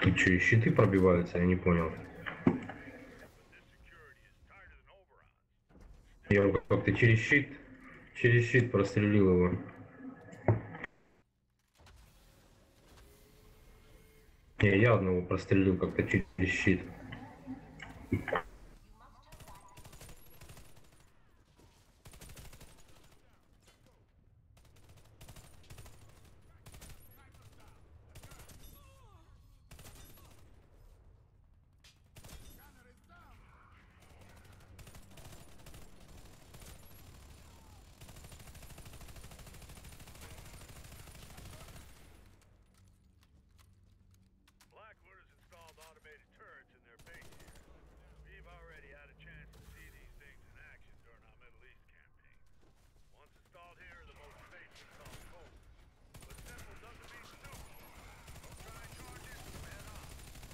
Тут что, и щиты пробиваются? Я не понял. Я его как-то через щит прострелил его. Не, я одного прострелил как-то через щит. Blackwood has installed automated turrets in their base here. We've already had a chance to see these things in action during our Middle East campaign. Once installed here, the most safe installed cold. But simple doesn't mean super. Don't try and charge into them head on.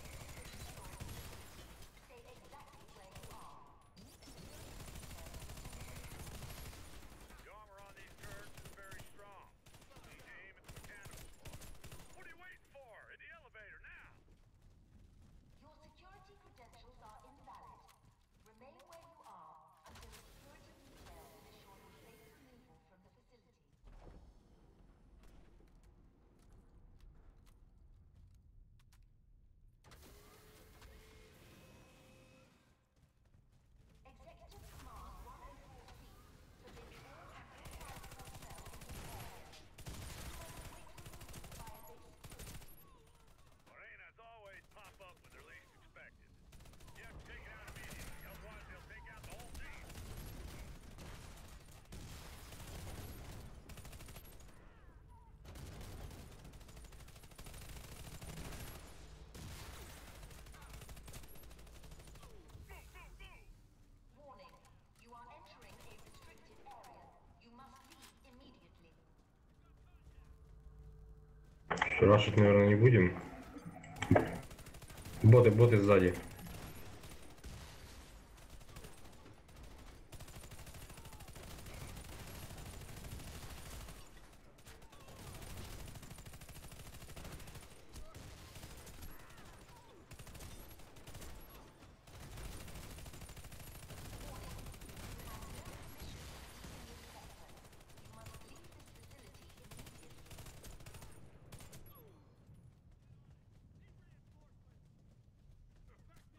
Stay exactly where you are. The armor on these turrets is very strong. Need to aim at the mechanical part. What are you waiting for? In the elevator now! Your security credentials are invalid. Remain where you are until security details ensure your safe removal from the facility. Executive Command 104C forbids all amplified personnel in this area. Request quick removal via base security. Morenas always pop up when they're least expected. You have to take it out immediately, otherwise they'll take out the whole team. Warning. You are entering a restricted area. You must leave immediately. Рашить, наверное, не будем. Боты сзади. You must leave this facility immediately.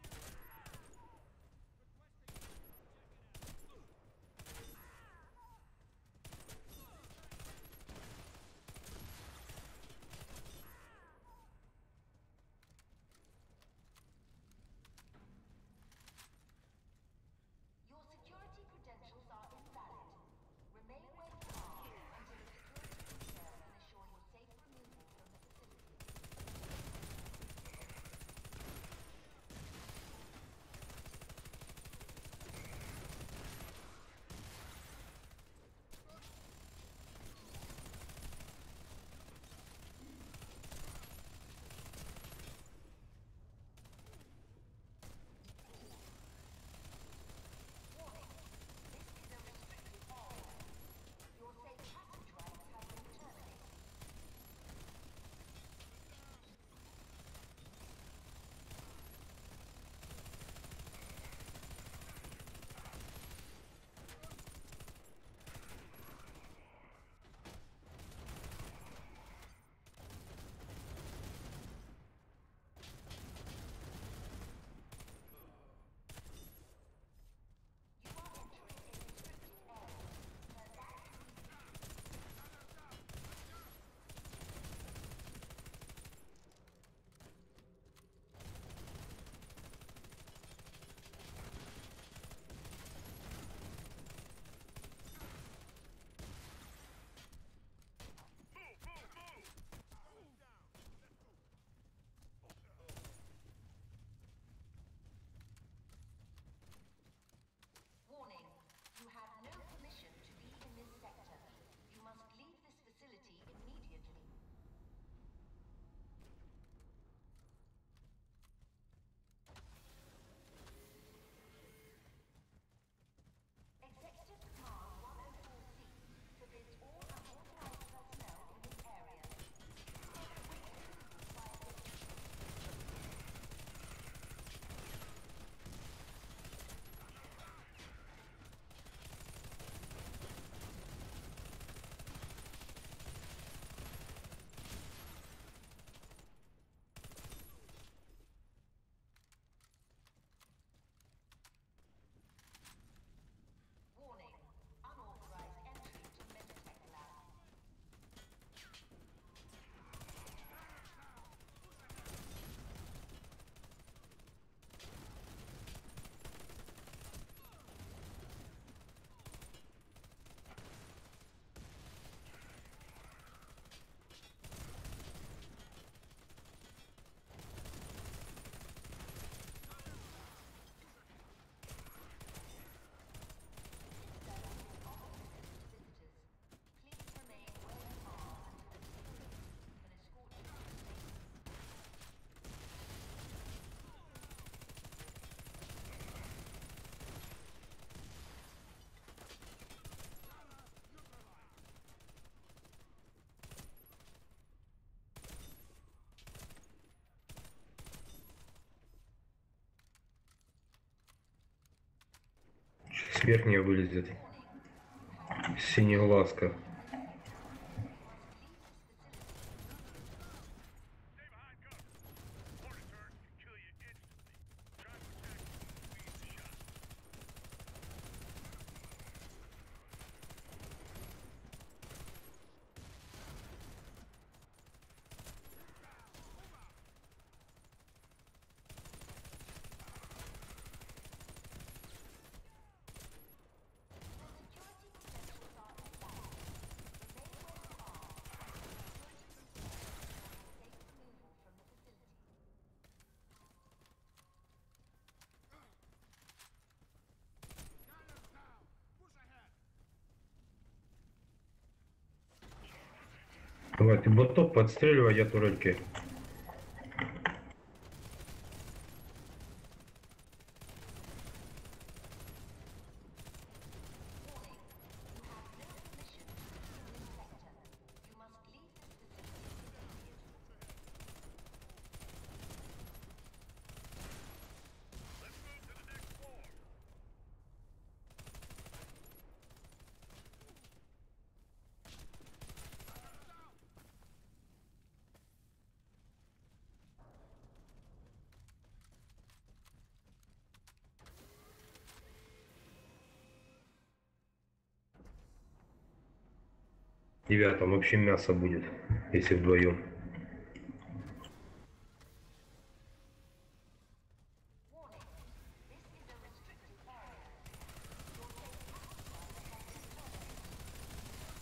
Верхняя вылезет. Синеглазка. Stay behind cover. Mortar turret can kill you instantly. Try to attack when you leave the shot. Security credentials are invalid. Remain where you are until safe removal from the facility. Давай, ты ботов подстреливай, я турельки. Warning. You have no permission to enter this sector. You must leave this facility immediately. Let's move to the next floor. Ребят, там вообще мясо будет, если вдвоем. Warning. This is a restricted area. Your safe password has been stolen.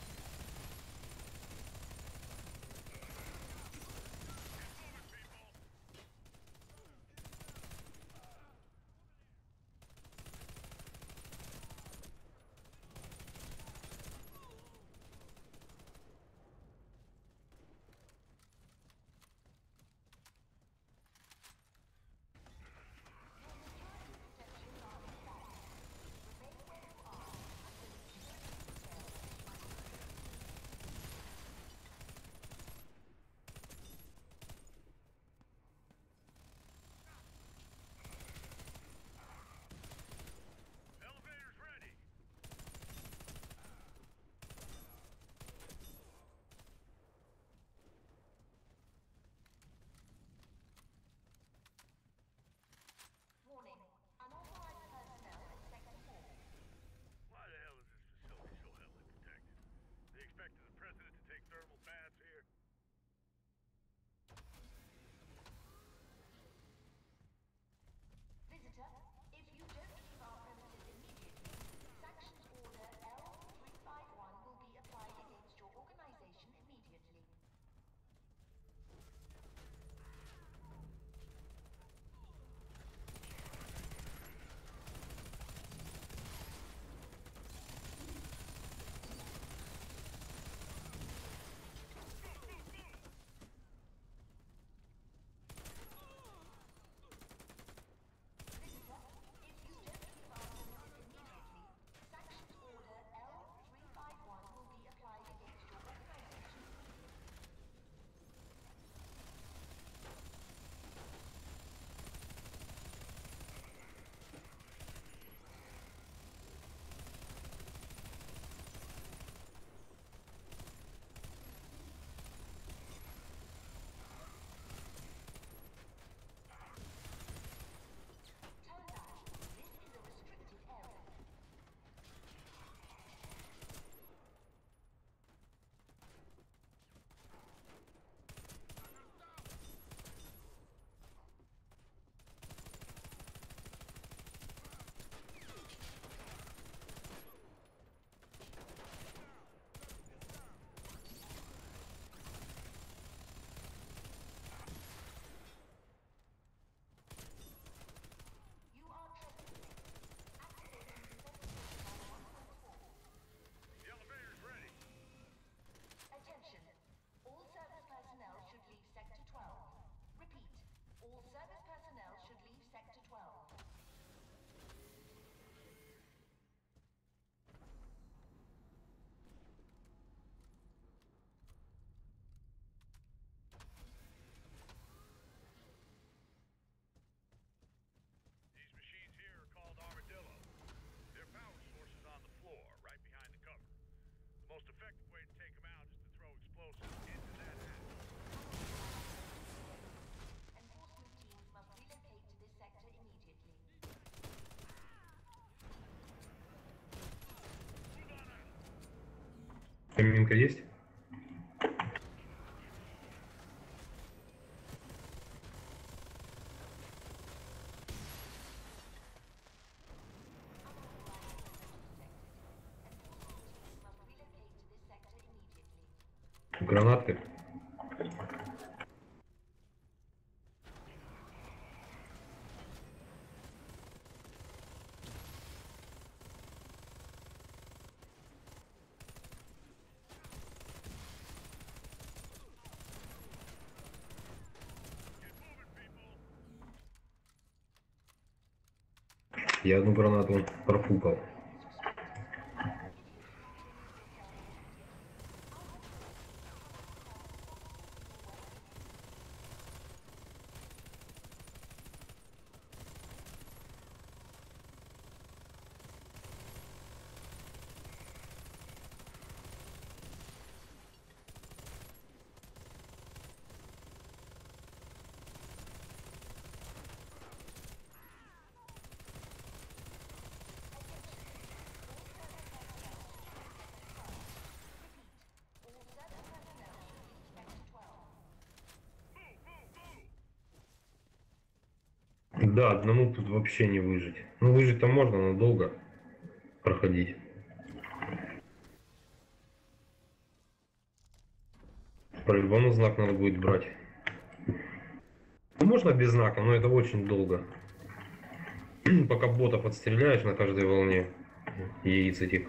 Минка есть? Гранаты. Я одну гранату профукал. Да, одному тут вообще не выжить. Ну, выжить-то можно, но долго проходить. По-любому знак надо будет брать. Ну, можно без знака, но это очень долго. Пока ботов отстреляешь на каждой волне, яиц этих.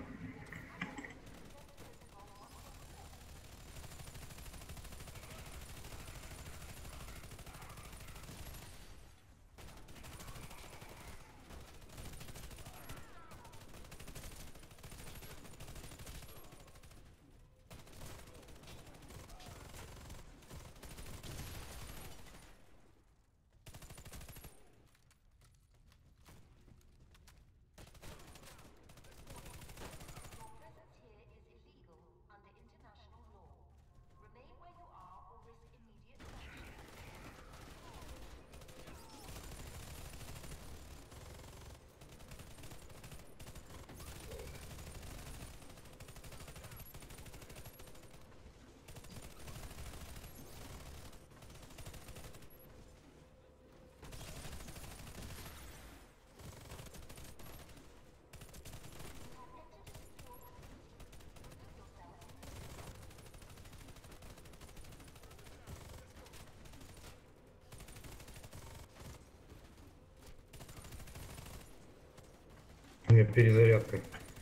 У меня перезарядка.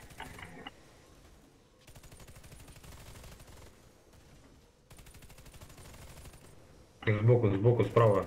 Сбоку, справа.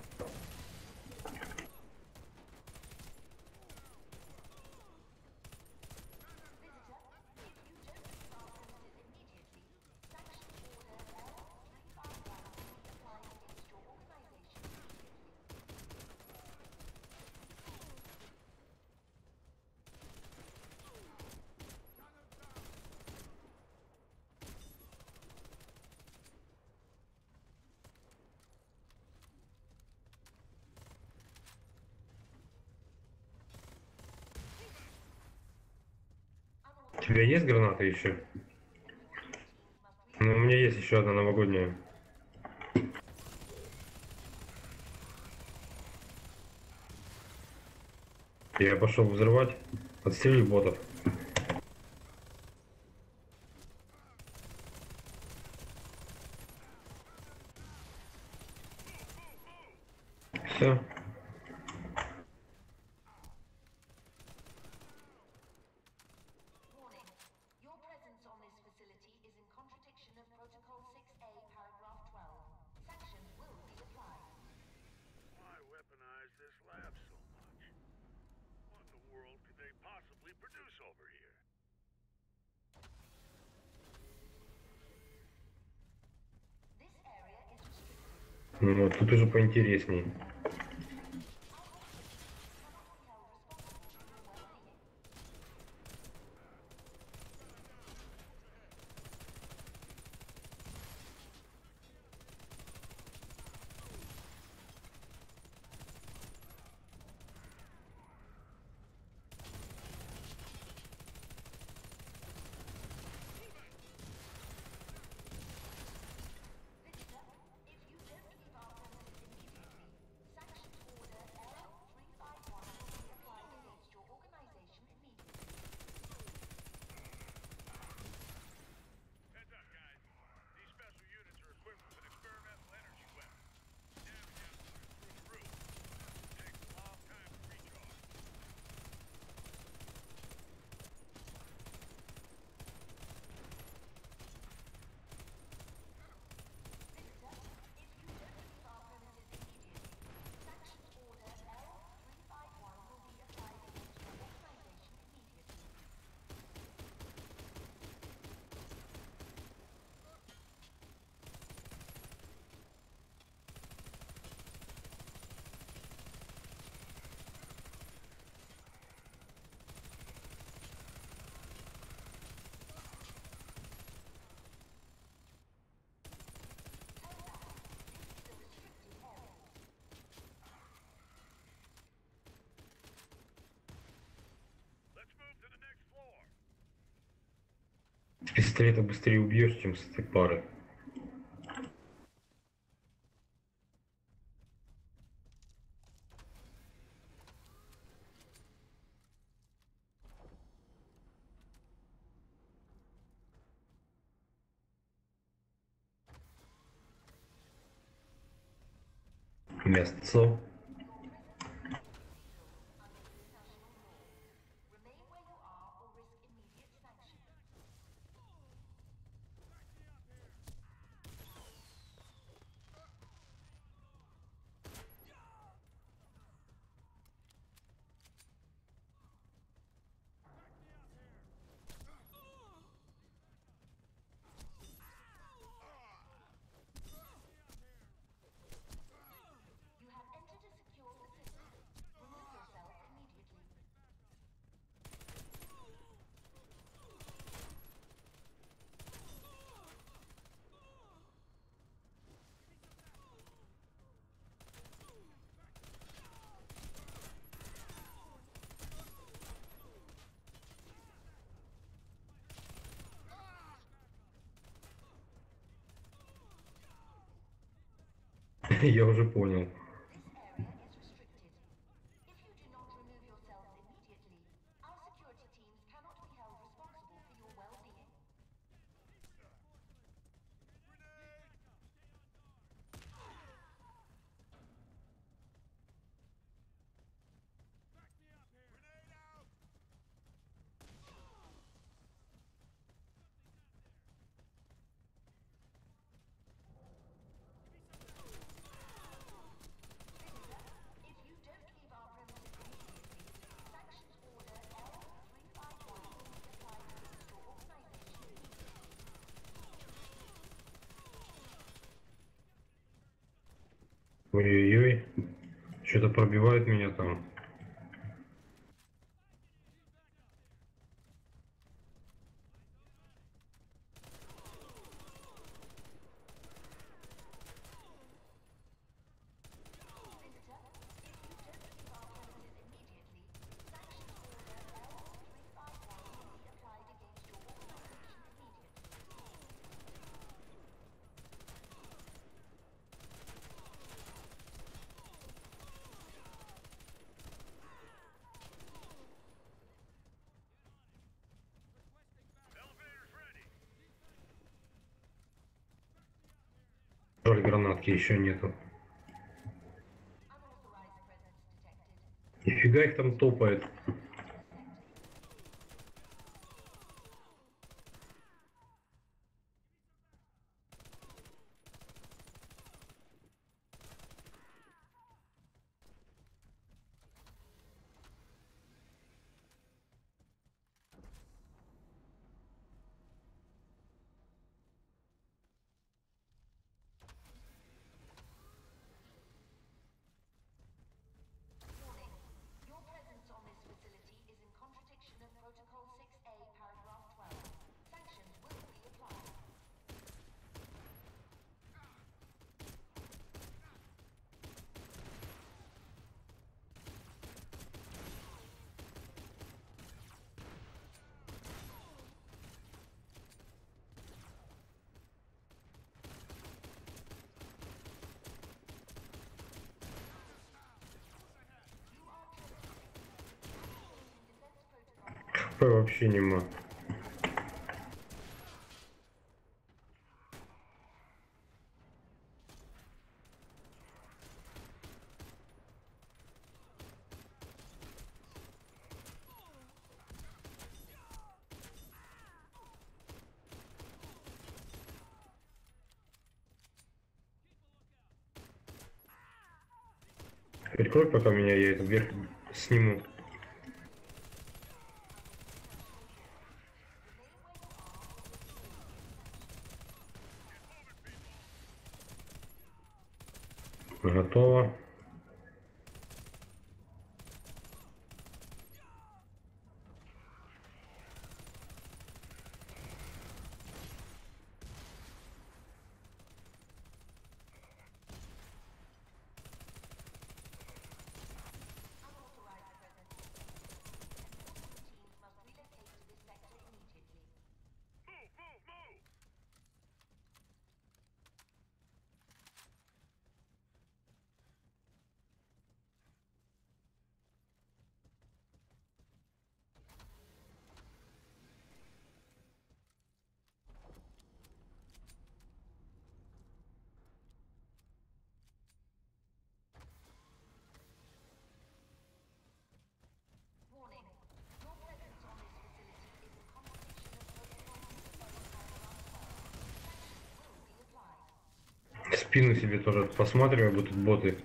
У тебя есть граната еще? Ну, у меня есть еще одна новогодняя. Я пошел взрывать. Отстрели ботов. Все. Warning. Your presence on this facility is in contradiction of Protocol 6A, paragraph 12. Sanctions will be applied. Why weaponize this lab so much? What in the world could they possibly produce over here? This area is restricted. Ну, тут уже поинтересней. Пистолета быстрее убьешь, чем с этой пары. Мясцо. Remain where you are or risk immediate sanction. You have entered a secure facility. Remove yourself immediately. Я уже понял. This area is restricted. If you do not remove yourselves immediately, our security teams cannot be held responsible for your well-being. If you don't leave our premises immediately, Sanctions Order L351 will be applied against your organization. Ой-ой-ой. Что-то пробивает меня там. Visitor, if you don't leave our premises immediately, Sanctions Order L351 will be applied against your organization immediately. Elevator's ready. Жаль, гранатки еще нету. Unauthorized presence detected. Нифига их там топает. Warning. Your presence on this facility is in contradiction of Protocol 6A, paragraph 12. Sanctions will be applied. You are trespassing. Defense protocol. ХП вообще нема. Прикрой, пока меня я это вверх сниму. Готово. Unauthorized presence. Enforcement teams must relocate to this sector immediately. Move, move! спину себе тоже посматриваю, будут тут боты.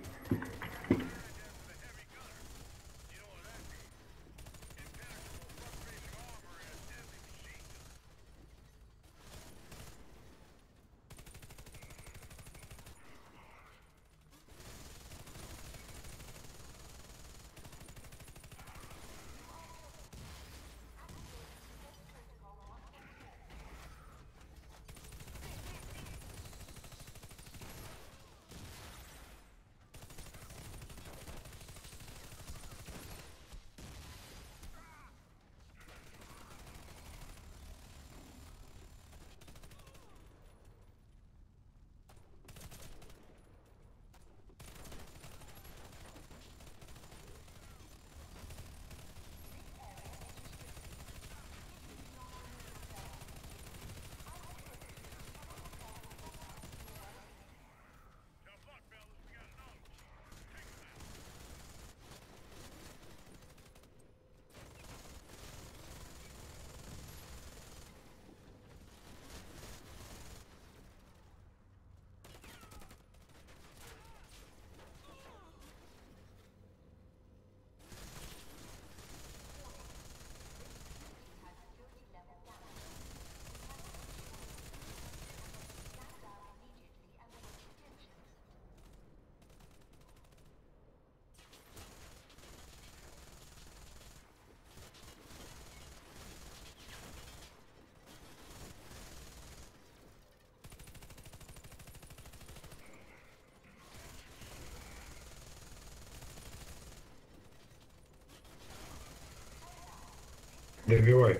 Добивай.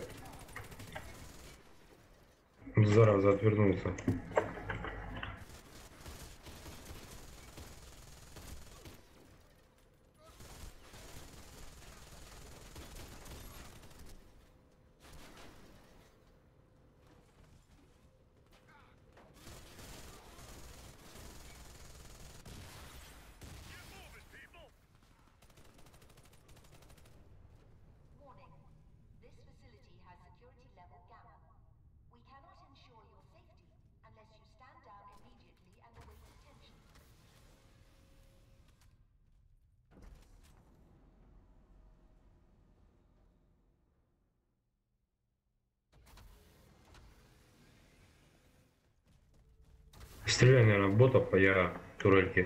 Зараза, отвернулся. Warning. This facility has security level Gamma. We cannot ensure your safety unless you stand down immediately and await detention. Стреляй, наверное, в ботов, а я турельки.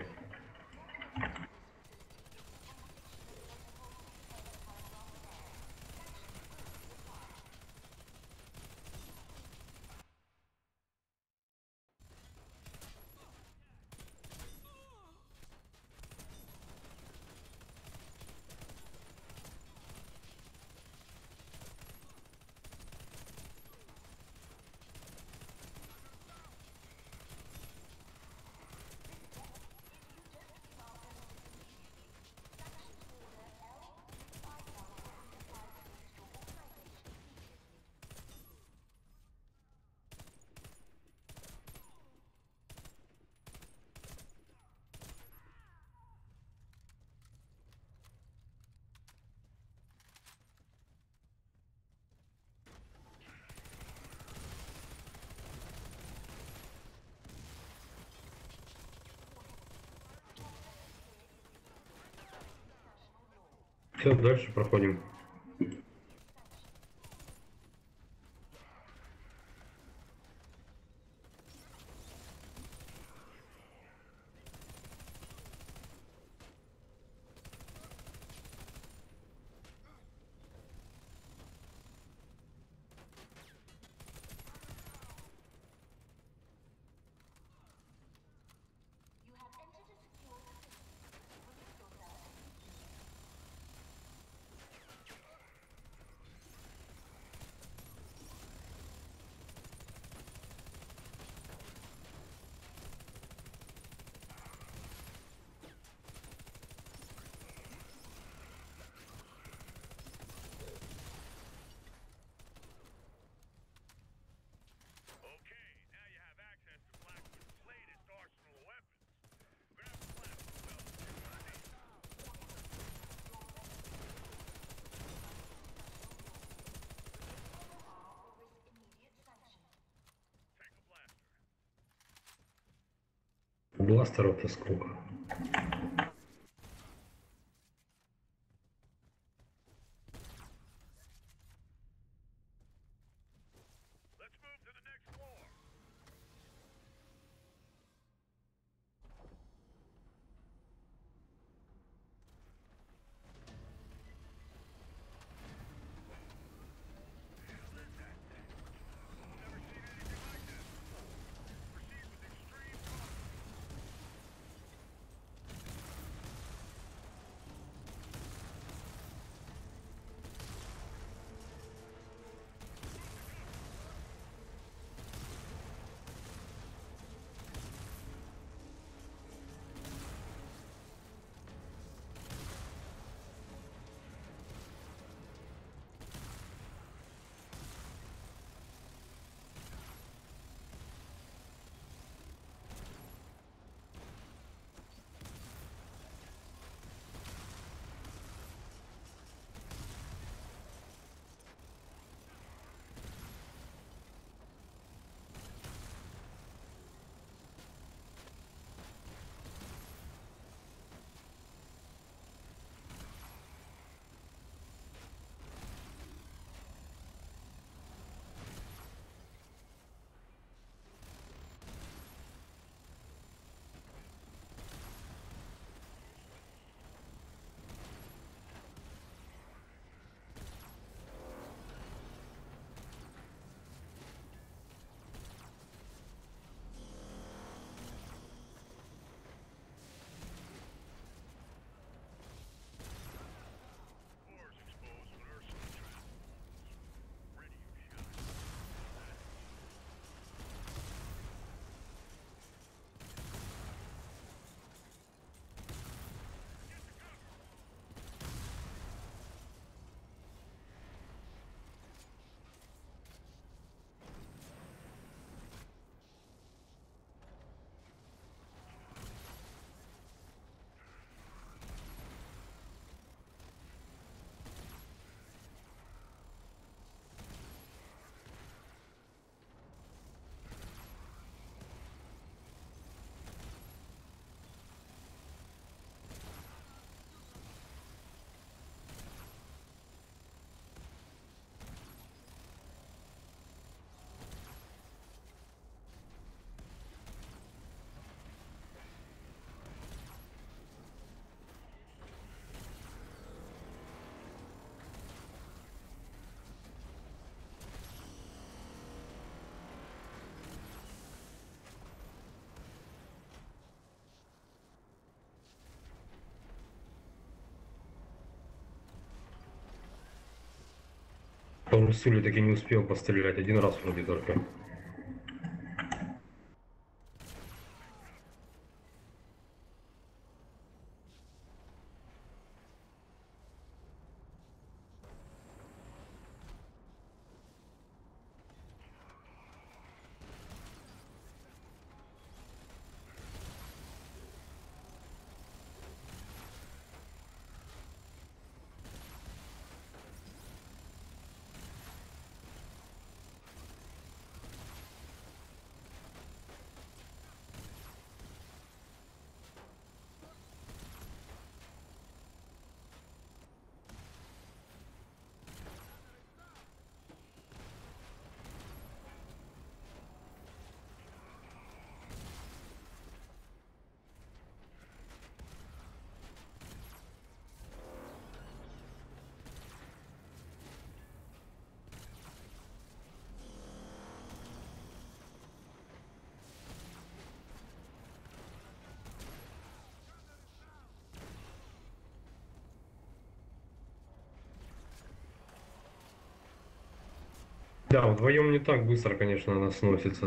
Все, дальше проходим. You have entered a secure facility. Release yourself immediately. Бластеров-то сколько? Let's move to the next floor. Never seen anything like this before. Proceed with extreme caution. Floors exposed when Ursula travels. Radio shot. По Урсуле таки не успел пострелять, один раз вроде только. Да, вдвоем не так быстро, конечно, она сносится.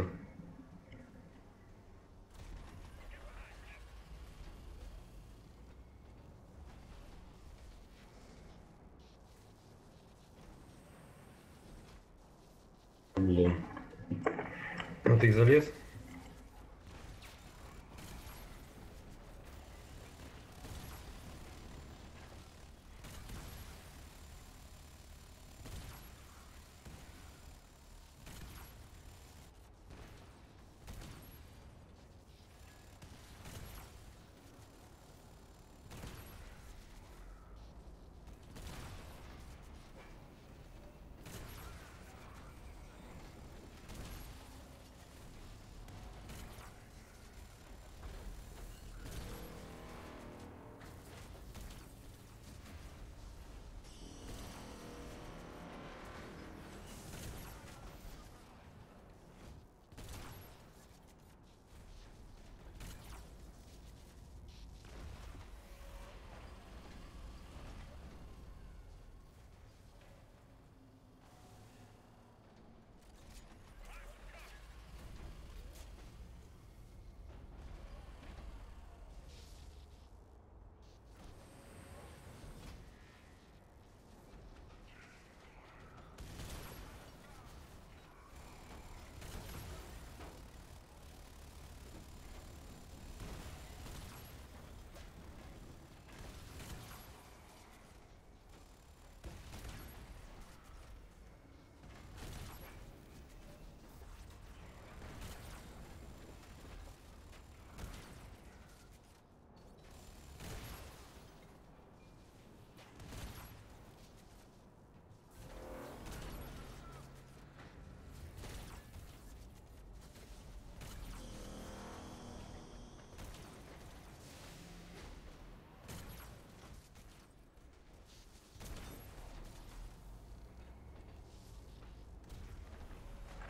Блин. А ты залез?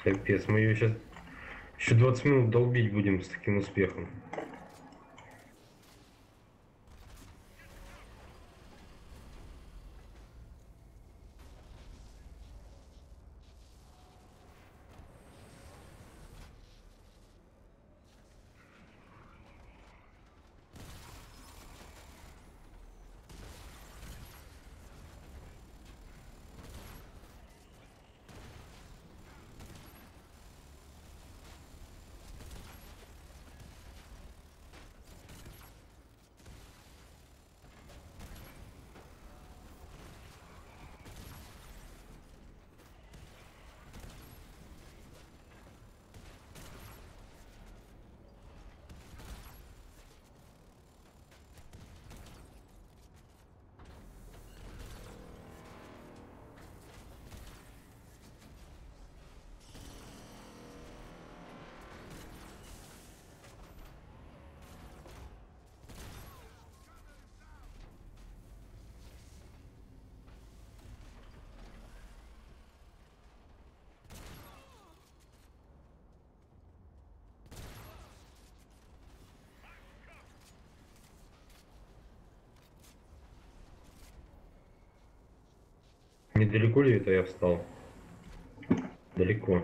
Капец, мы ее сейчас еще 20 минут долбить будем с таким успехом. Недалеко ли это я встал? Далеко.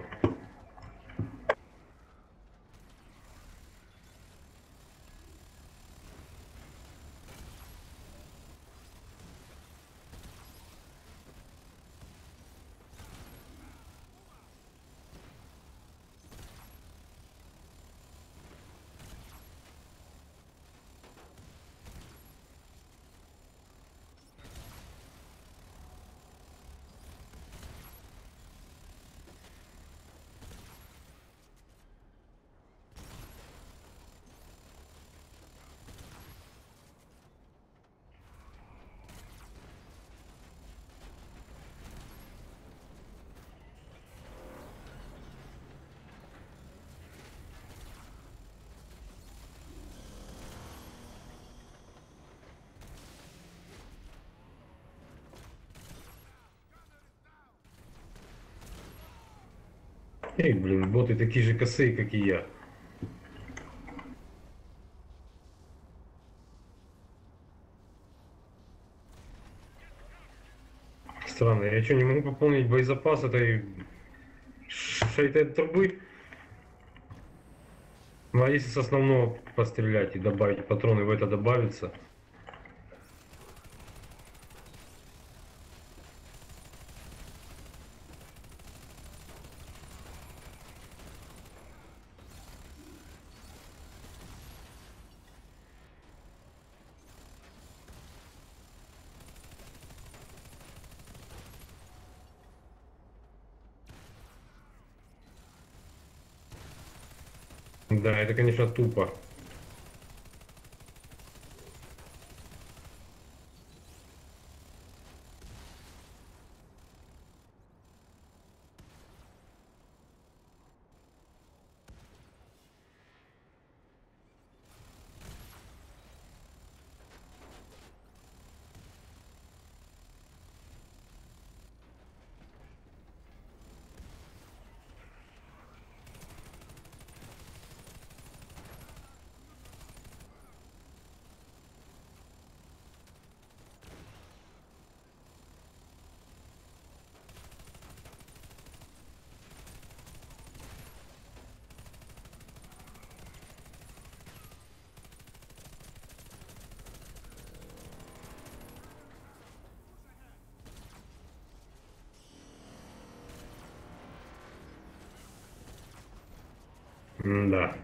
Эй, блин, боты такие же косые, как и я. Странно, я что, не могу пополнить боезапас этой трубы? Ну а если с основного пострелять и добавить патроны, в это добавится? Да, это, конечно, тупо. Да.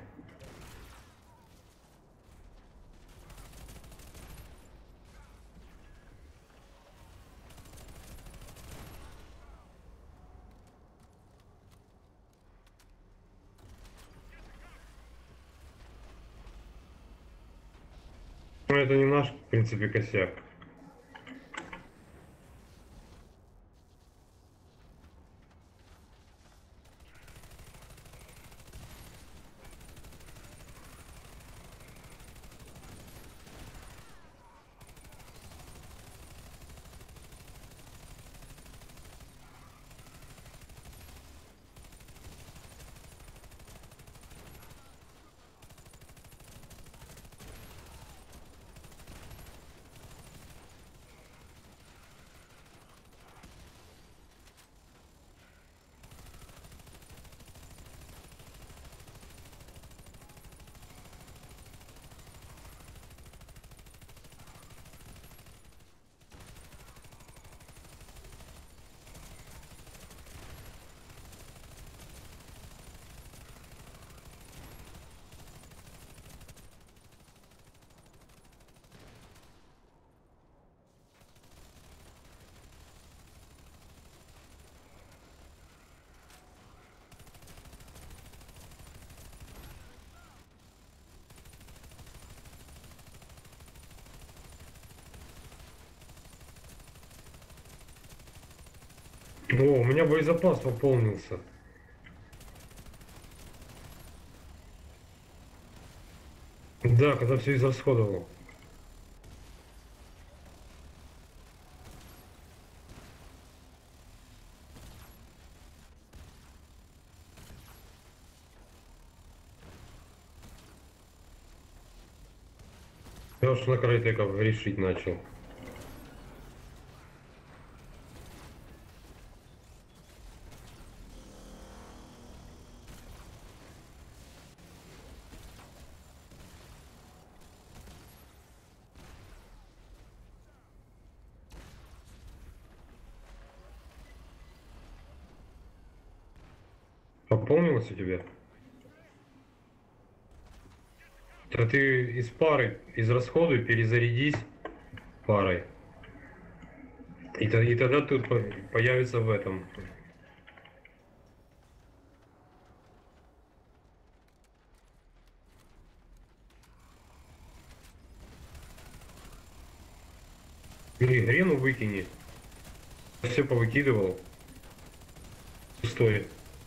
Ну, это не наш, в принципе, косяк. О, у меня боезапас пополнился. Да, когда все израсходовал. Я уж на крайтеков грешить начал. Пополнилось у тебя? Да ты из пары израсходуй, перезарядись парой. И тогда тут появится в этом. Или грену выкини. Все повыкидывал. Пустой.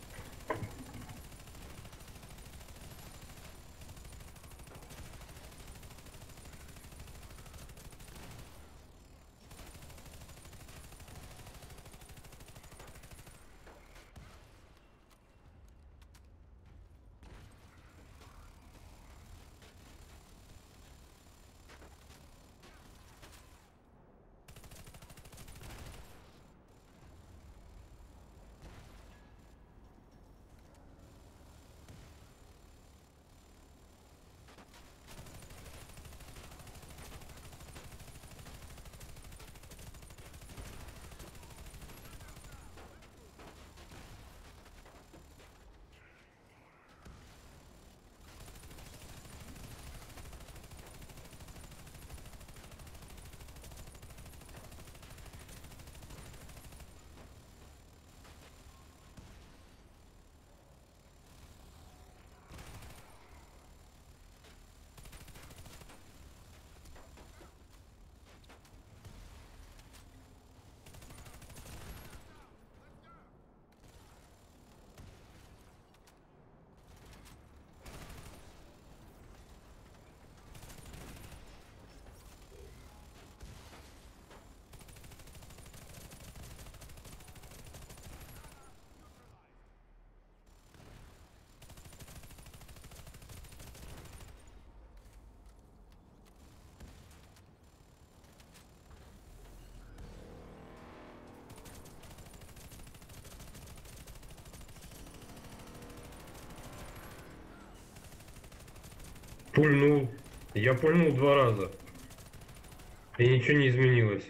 Пульнул. Я пульнул 2 раза. И ничего не изменилось.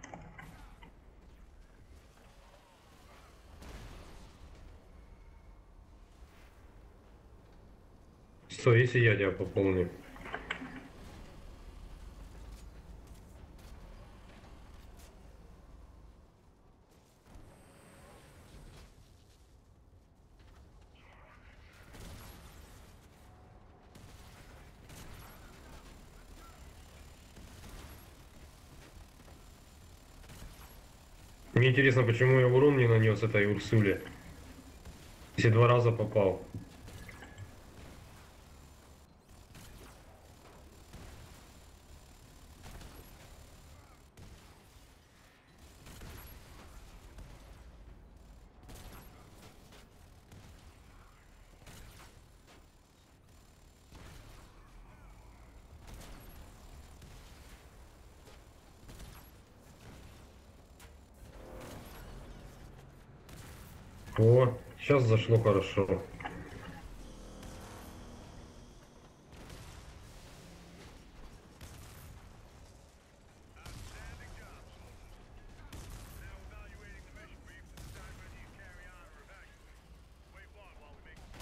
Что, если я тебя пополню? Мне интересно, почему я урон не нанес этой Урсуле, если 2 раза попал. О, сейчас зашло хорошо. Outstanding job, soldiers. Now evaluating the mission brief to decide whether you carry on or evacuate. Wave one while we make.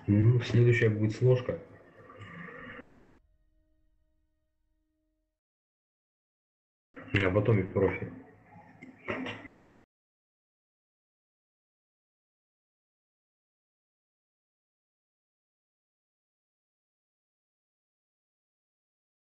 Ну, следующая будет сложка. А потом и профи.